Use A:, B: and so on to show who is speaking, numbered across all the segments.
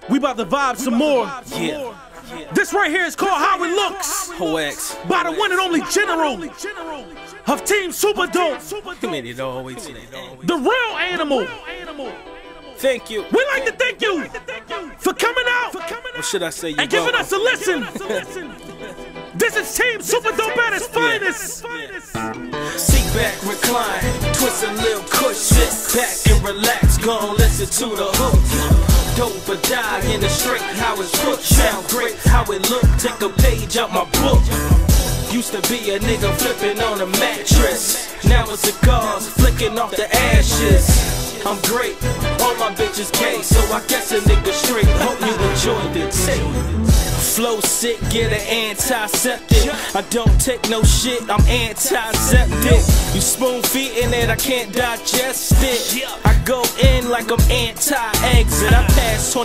A: We about to vibe some more.
B: Yeah.
A: This right here is called How It Looks.
B: Hoax.
A: By the one and only general of Team Superdome.
B: You made it all the way to
A: the real animal.
B: Thank you.
A: We'd like to thank you for coming out.
B: What should I say?
A: And giving us a listen. This is Team Superdome at its finest.
B: Sit back, recline, twist a little kush, sit back and relax, gon' listen to the hook. Dope or die in the straight, how it's put, sound great, how it look, take a page out my book. Used to be a nigga flipping on a mattress, now it's cigars flicking off the ashes. I'm great, all my bitches gay, so I guess a nigga straight, hope you enjoyed the tape. Flow sick, get an antiseptic. I don't take no shit, I'm antiseptic. You spoon feeding it, I can't digest it. I go in like I'm anti-exit. I pass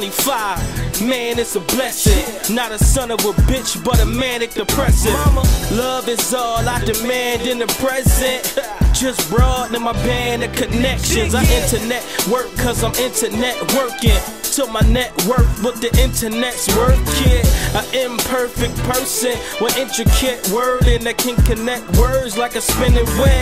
B: 25, man, it's a blessing. Not a son of a bitch, but a manic depressive. Love is all I demand in the present. Just broaden my band of connections. I internet work cause I'm internet working. Till my net worth what the internet's worth, kid. An imperfect person with intricate wording that can connect words like a spinning web.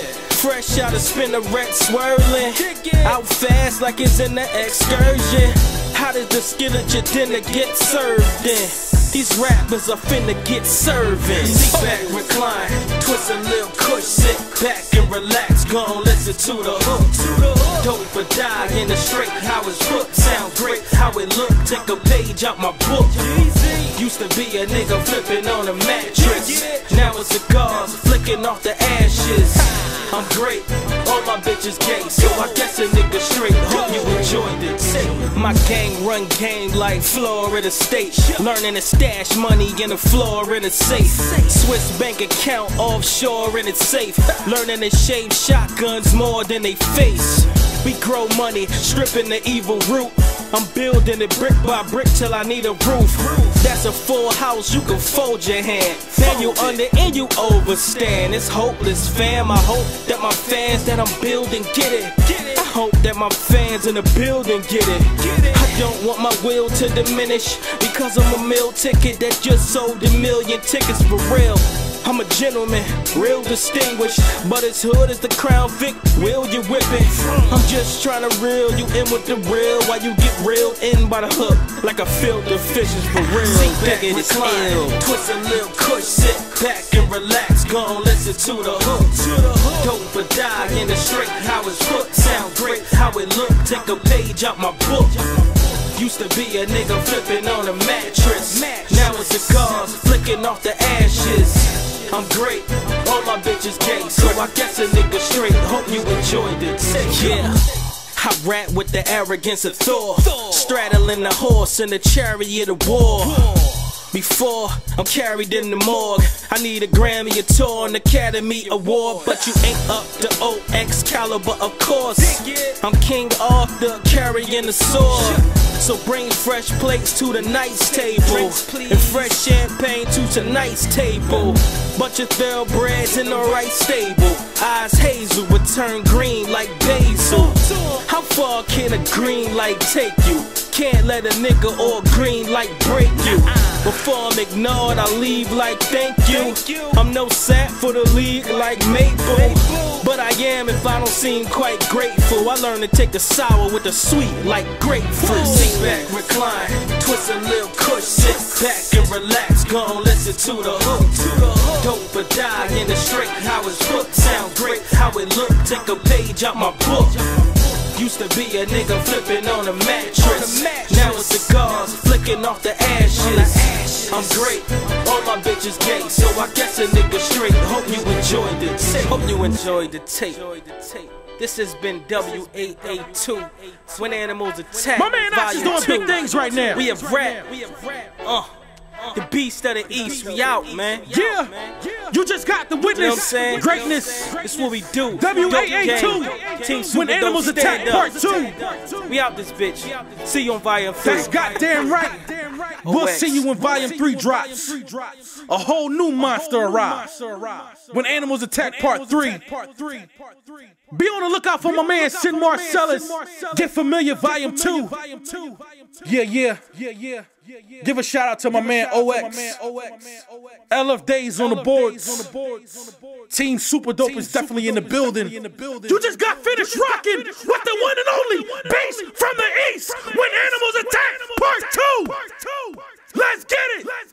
B: Fresh out of spinneret swirling, out fast like it's in the excursion. How does the skillet your dinner get served in? These rappers are finna get serving. Sit back, recline, twist a little kush, sit back and relax, gon' listen to the hook. Dope or die in the straight, how it's put, sound great, how it look, take a page out my book. Used to be a nigga flipping on a mattress, now it's cigars flicking off the ashes. I'm great, all my bitches gay, so I guess a nigga straight, hope you enjoyed it. My gang run game like Florida State, learning to stash money in the Florida safe. Swiss bank account offshore and it's safe, learning to shave shotguns more than they face. We grow money, stripping the evil root. I'm building it brick by brick till I need a roof. That's a full house, you can fold your hand. Then you under and you overstand. It's hopeless, fam. I hope that my fans that I'm building get it. I hope that my fans in the building get it. I don't want my will to diminish because I'm a meal ticket that just sold a million tickets for real. I'm a gentleman, real distinguished, but as hood as the Crown Vic, will you whip it? I'm just trying to reel you in with the real while you get reeled in by the hook like a field of fishes for real. Sit back, recline, twist a little kush, sit back and relax, gon' listen to the hook. Dope or die in the straight, how it's put, sound great, how it look, take a page out my book. Used to be a nigga flipping on a mattress, now it's cigars flicking off the ashes. I'm great, all my bitches gay, so I guess a nigga straight, hope you enjoyed it. Yeah, I rap with the arrogance of Thor, straddling the horse in the chariot of war. Before I'm carried in the morgue, I need a Grammy, a tour, an Academy Award, but you ain't up to OX caliber, of course. I'm King Arthur carrying the sword. So bring fresh plates to the night's table and fresh champagne to tonight's table. Bunch of thoroughbreds in the right stable. Eyes hazel would turn green like basil. How far can a green light take you? Can't let a nigga or a green light break you. Before I'm ignored, I leave like thank you. I'm no sap for the league like Maple, but I am if I don't seem quite grateful. I learn to take the sour with the sweet like grapefruit. Sit back, recline, twist a little kush, sit back and relax, gon' listen to the hook. Dope or die in the straight, how it's put, sound great, how it look, take a page out my book. Used to be a nigga flipping on a mattress, now it's cigars flicking off the ashes. I'm great, all my bitches gay, so I guess a nigga straight, hope you enjoyed the tape. Hope you enjoyed the tape. This has been W882, When Animals Attack.
A: My man Ash is doing big things right now.
B: We have rap. The beast of the east, we out, man.
A: Yeah, you just got the witness.
B: You know what I'm saying?
A: Greatness.
B: This is what we do.
A: W882, When Animals Attack Part 2.
B: We out this bitch. See you on Volume 3.
A: That's goddamn right. We'll see you when Volume 3 drops. A whole new monster arrives. When Animals Attack Part 3. Be on the lookout for my man Sin Marcellus. Get Familiar Volume 2. Yeah. Give a shout out to my man OX. LF Days on the boards. Team Super Dope is definitely in the building. You just got finished rocking with the one and only Beast from the East when Animals Attack Part 2. Let's get it.